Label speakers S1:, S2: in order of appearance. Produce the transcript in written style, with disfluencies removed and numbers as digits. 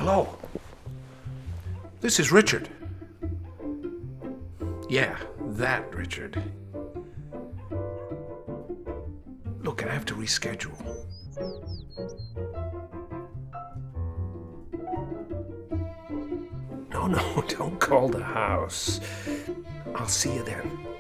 S1: Hello. This is Richard. Yeah, that Richard. Look, I have to reschedule. No, don't call the house. I'll see you then.